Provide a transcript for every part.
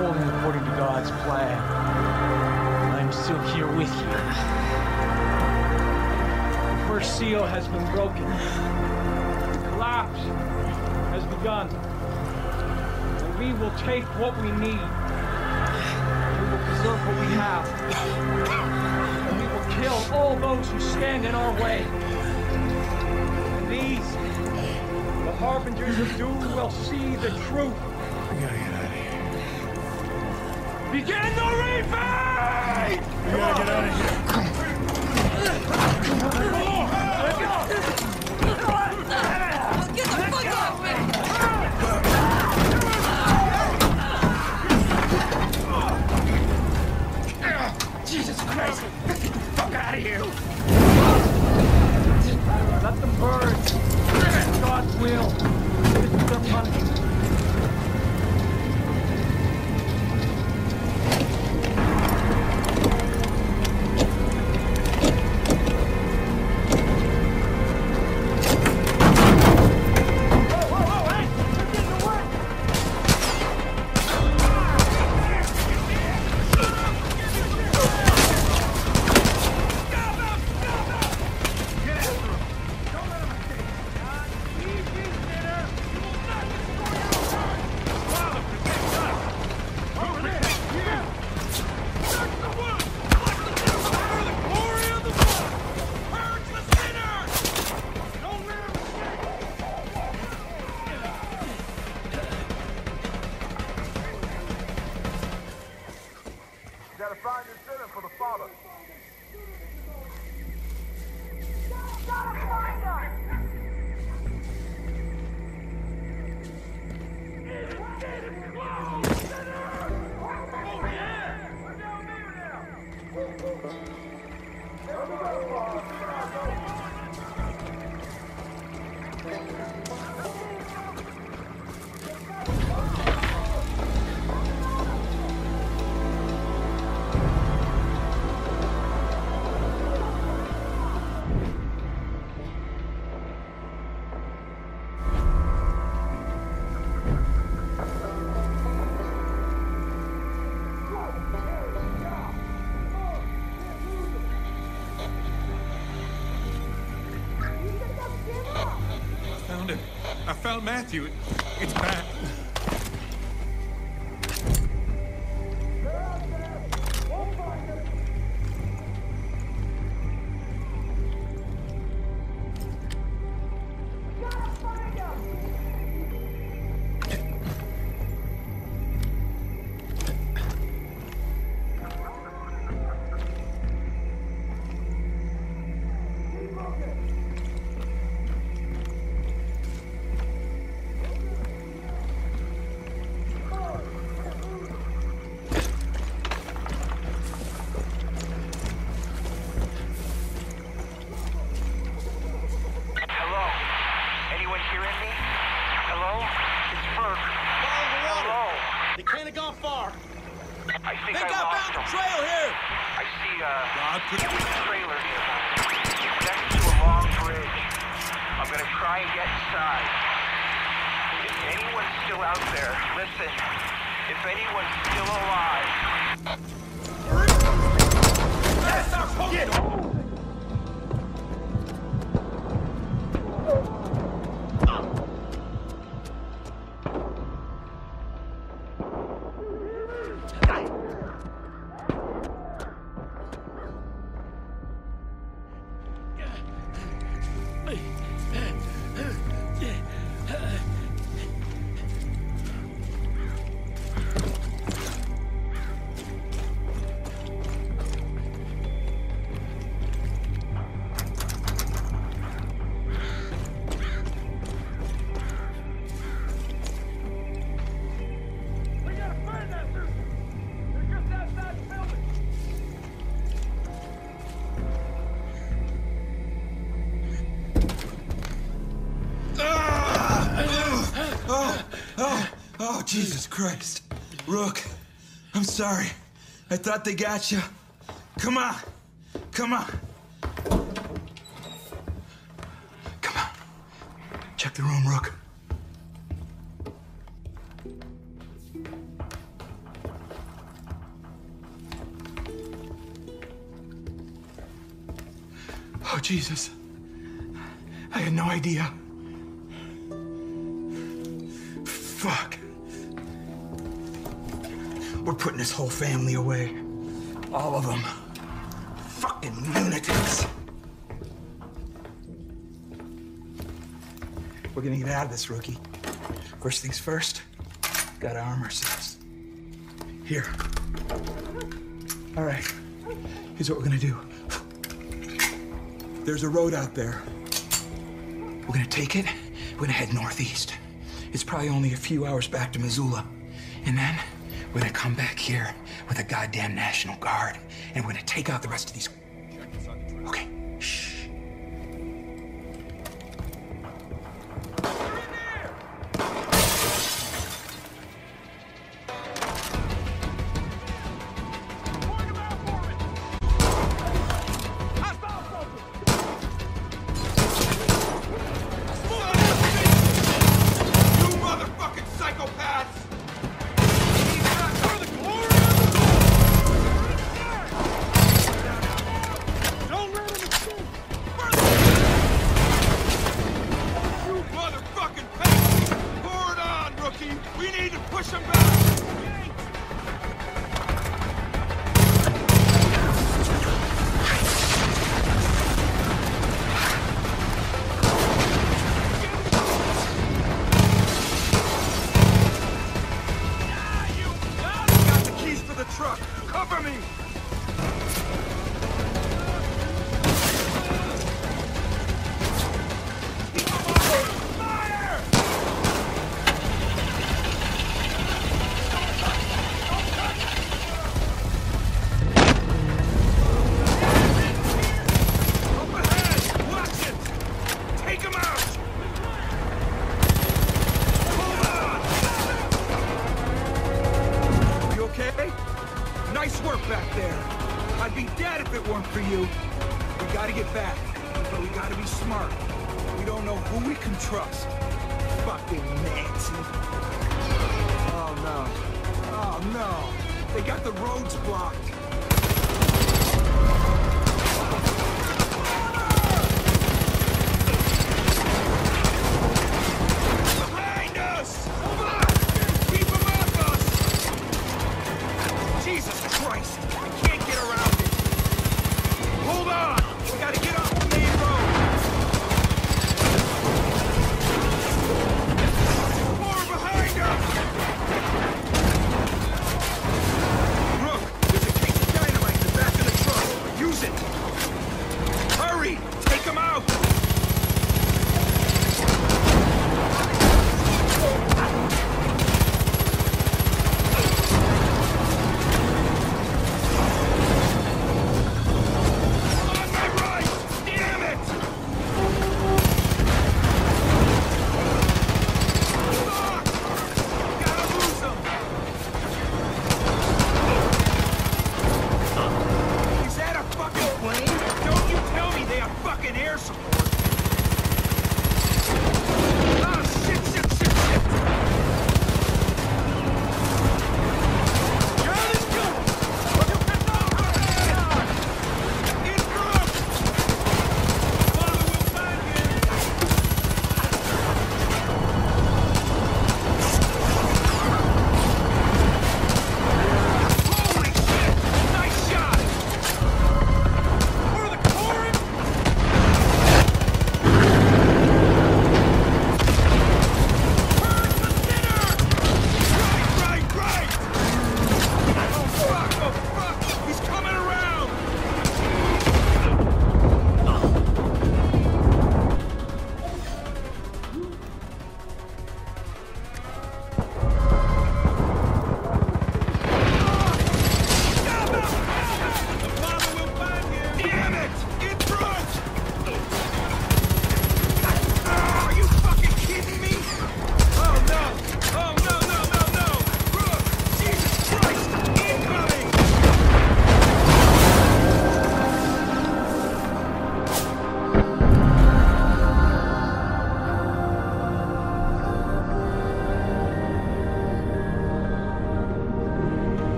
unfolding according to God's plan. I am still here with you. The first seal has been broken. The collapse has begun. And we will take what we need. We will preserve what we have. And we will kill all those who stand in our way. And these, the harbingers of doom, will see the truth. We gotta get out of here. Begin the reaping! We gotta get out of here. Get the fuck off me! Jesus Christ! Get the fuck out of here! Let them burn. It's God's will. This is their punishment. I found Matthew. It's back. Oh, Jesus Christ. Rook, I'm sorry. I thought they got you. Come on. Come on. Come on. Check the room, Rook. Oh, Jesus. I had no idea. Fuck. We're putting this whole family away. All of them. Fucking lunatics. We're gonna get out of this, rookie. First things first, gotta arm ourselves. Here. All right, here's what we're gonna do. There's a road out there. We're gonna take it, we're gonna head northeast. It's probably only a few hours back to Missoula. And then we're gonna come back here with a goddamn National Guard, and we're gonna take out the rest of these. Okay, shh.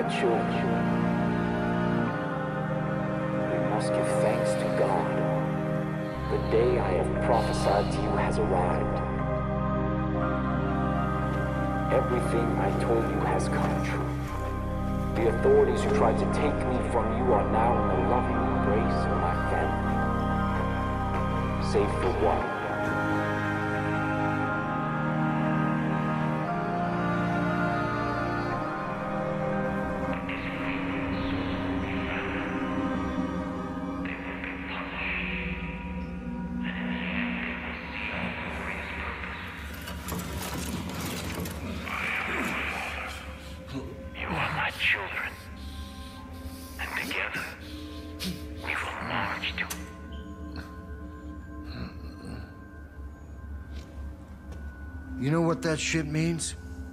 children. We must give thanks to God. The day I have prophesied to you has arrived. Everything I told you has come true. The authorities who tried to take me from you are now in the loving embrace of my family. Save for one. You know what that shit means?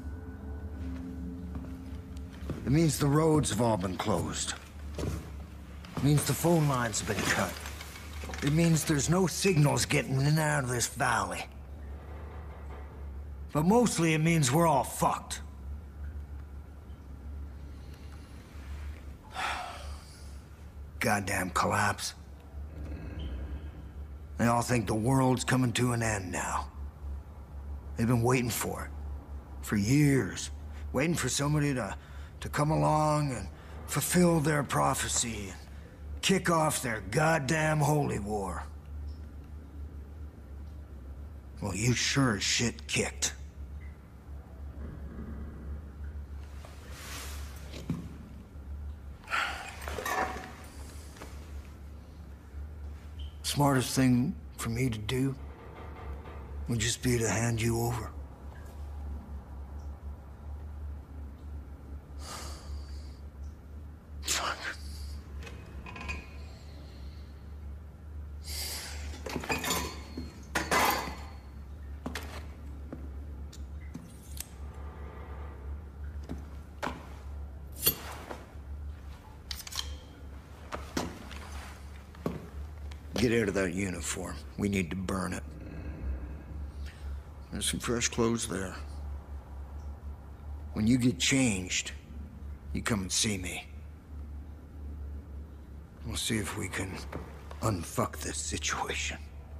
It means the roads have all been closed. It means the phone lines have been cut. It means there's no signals getting in and out of this valley. But mostly it means we're all fucked. Goddamn collapse. They all think the world's coming to an end now. They've been waiting for it. For years. Waiting for somebody to come along and fulfill their prophecy. And kick off their goddamn holy war. Well, you sure as shit kicked. Smartest thing for me to do would just be to hand you over. Fuck. Get out of that uniform. We need to burn it. There's some fresh clothes there. When you get changed, you come and see me. We'll see if we can unfuck this situation.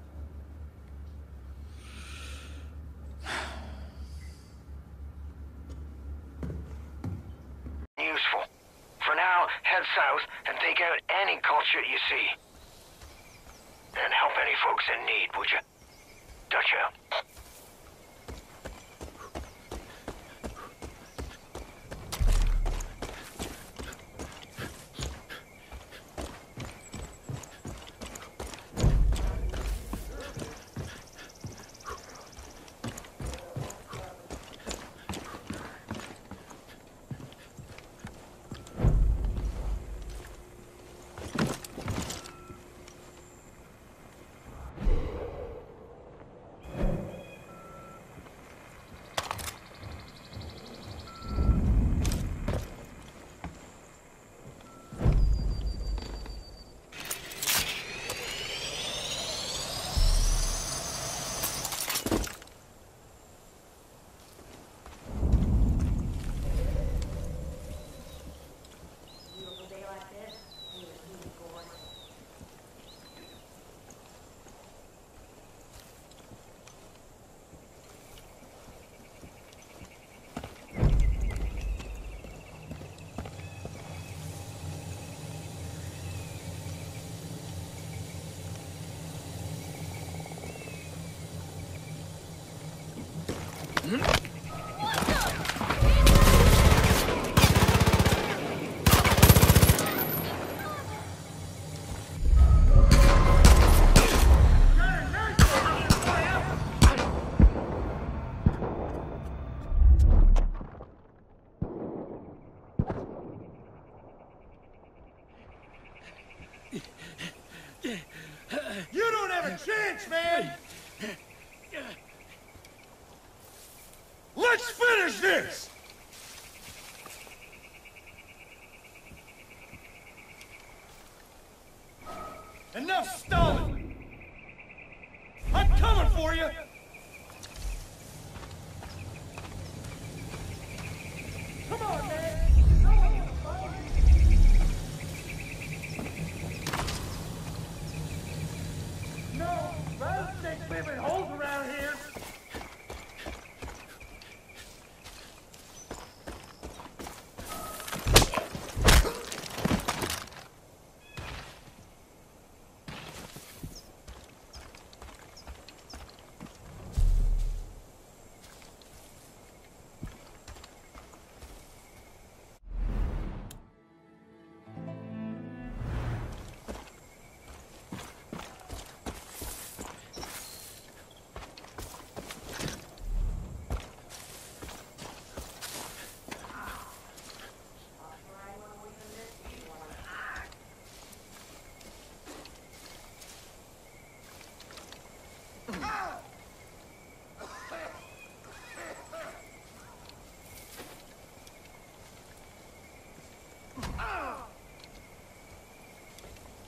Useful. For now, head south and take out any culture you see. And help any folks in need, would you? Dutch out. You don't have a chance, man! Let's finish this! Enough stalling! I'm coming for you! Come on, man!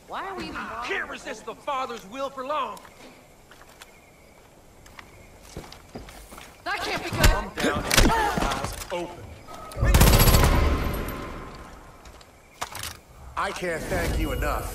Why are we even bothering? Can't resist the Father's will for long. That can't be good. Come down and keep your eyes open. I can't thank you enough.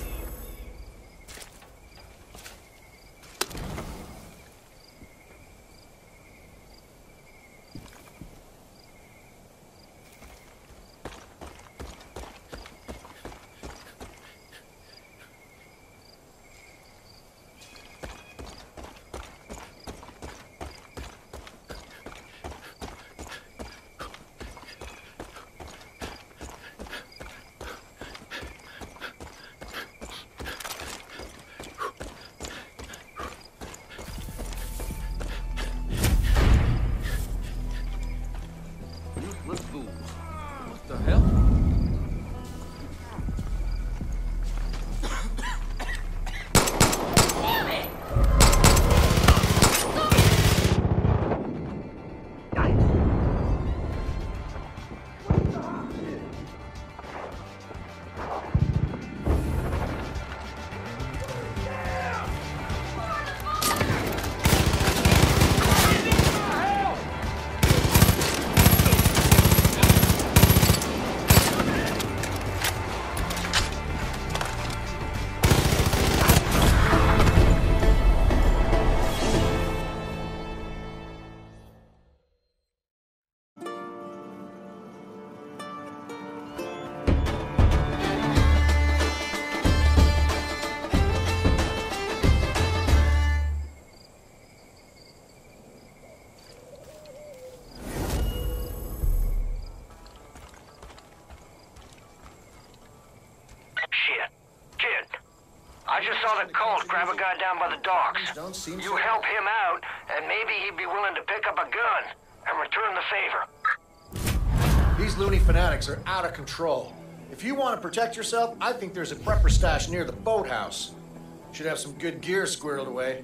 What the hell? I just saw the cult grab a guy down by the docks. You help him out, and maybe he'd be willing to pick up a gun and return the favor. These loony fanatics are out of control. If you want to protect yourself, I think there's a prepper stash near the boathouse. Should have some good gear squirreled away.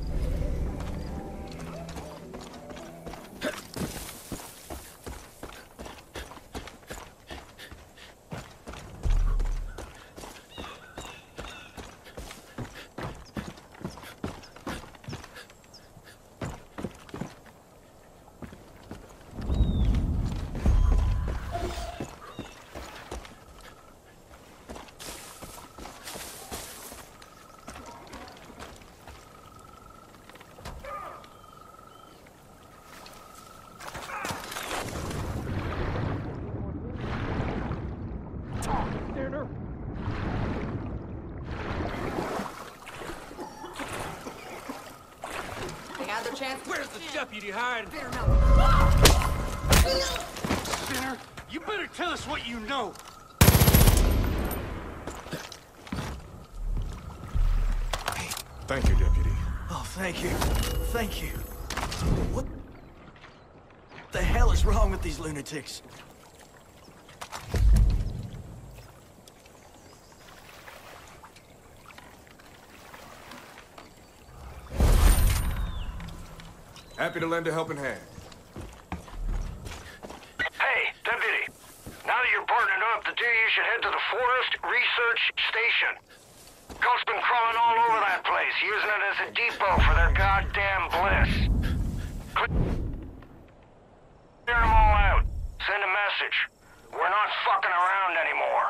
Where's the deputy hiding? Sinner, you better tell us what you know. Thank you, Deputy. Oh, thank you. Thank you. What the hell is wrong with these lunatics? Happy to lend a helping hand. Hey, Deputy. Now that you're partnered up, the two of you should head to the Forest Research Station. Cult's been crawling all over that place, using it as a depot for their goddamn bliss. Clear them all out. Send a message. We're not fucking around anymore.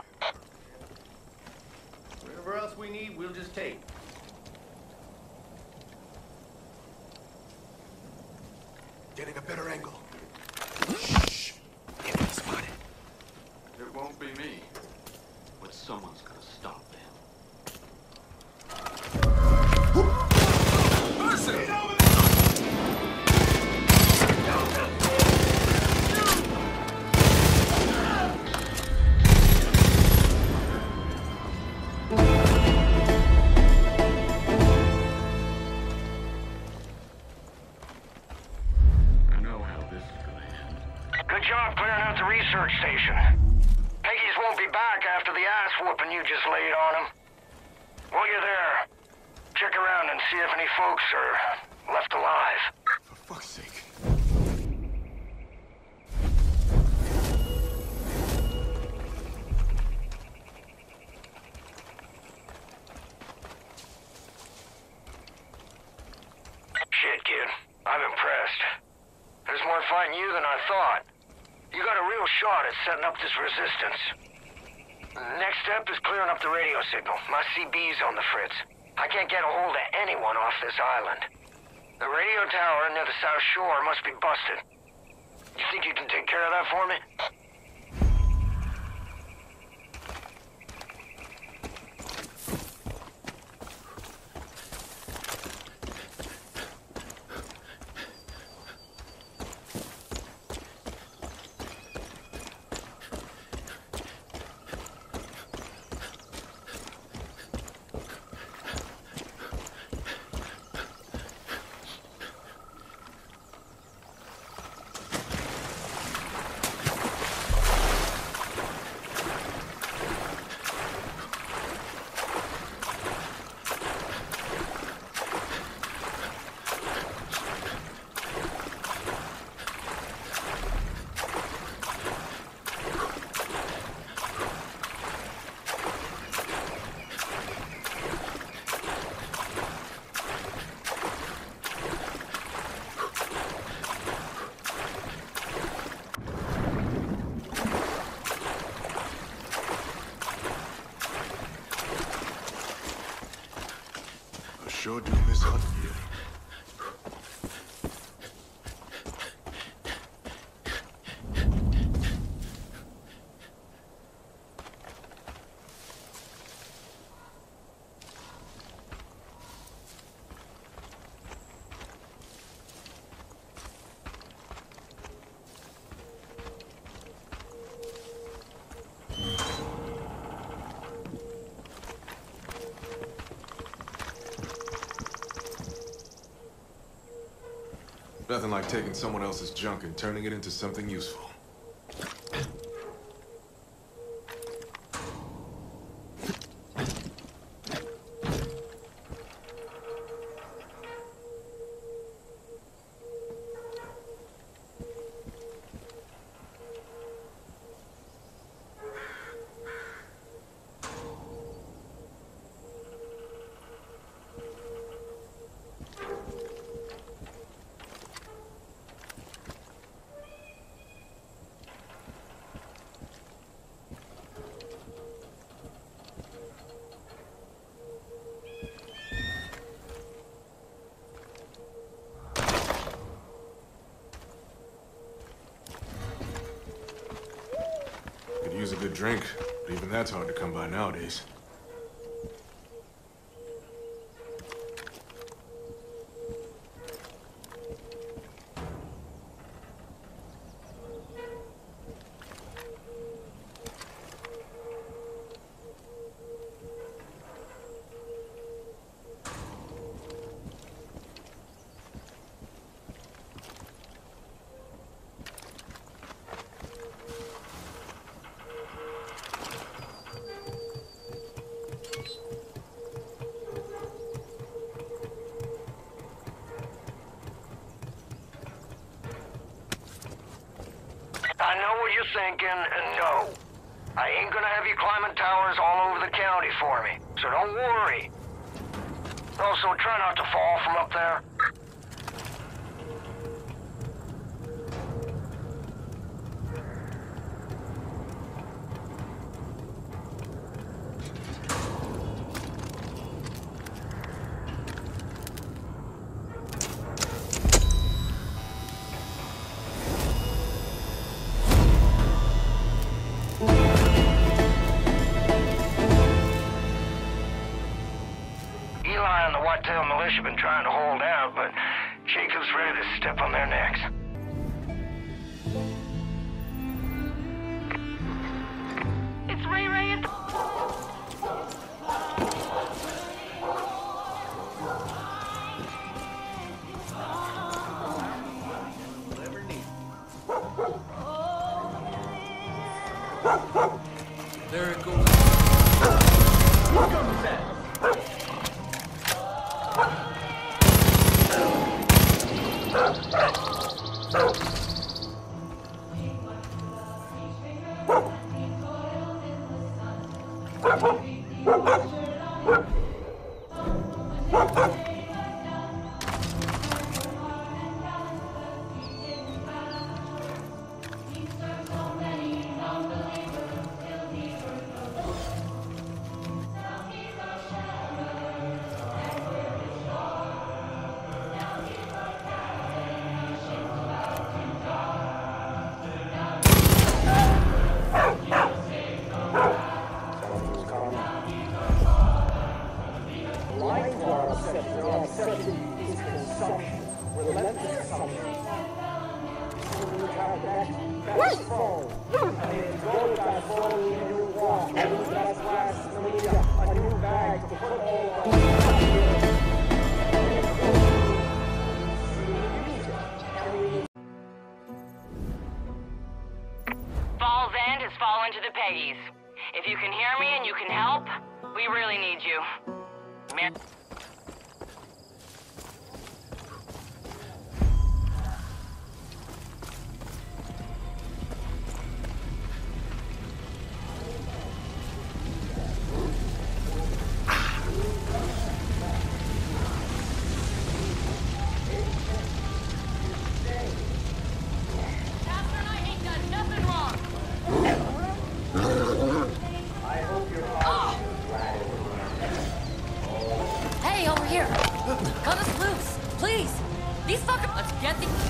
Whatever else we need, we'll just take. Getting a better angle. Shh! Enemy spotted. It won't be me, but someone's gonna stop them. Mercy! Research station. Peggies won't be back after the ass whooping you just laid on them. While you're there, check around and see if any folks are left alive. For fuck's sake. started setting up this resistance. Next step is clearing up the radio signal. My CB's on the fritz. I can't get a hold of anyone off this island. The radio tower near the South Shore must be busted. You think you can take care of that for me? Sure do miss hunting you. Nothing like taking someone else's junk and turning it into something useful. Could use a good drink, but even that's hard to come by nowadays. I know what you're thinking, and no. I ain't gonna have you climbing towers all over the county for me, so don't worry. Also, try not to fall from up there. Whitetail militia been trying to hold out, but Jacob's ready to step on their necks. It's Ray Ray at the... There it goes. Here comes that. has fallen to the Peggies. If you can hear me and you can help, we really need you. Hey, over here! Cut us loose, please! These fuckers... Let's get the...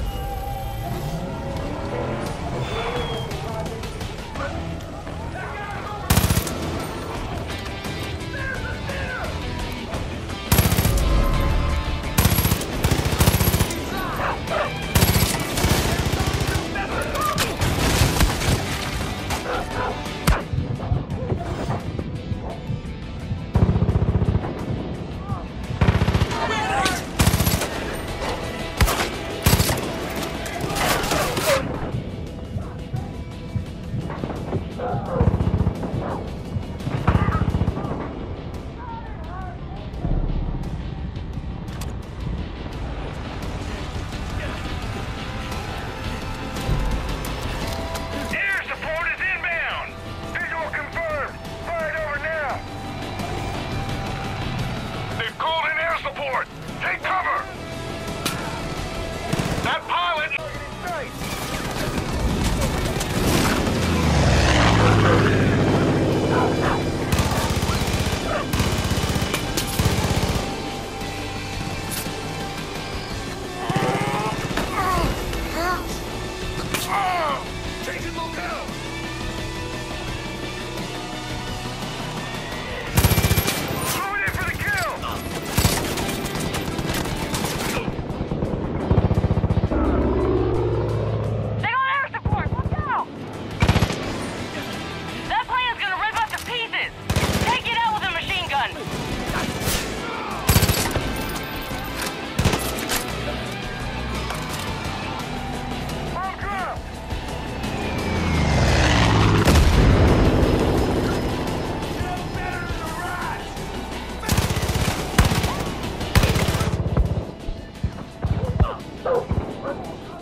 Take cover! That pilot... Changing locale! Throwing in for the kill!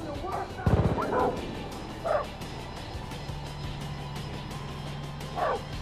Oh!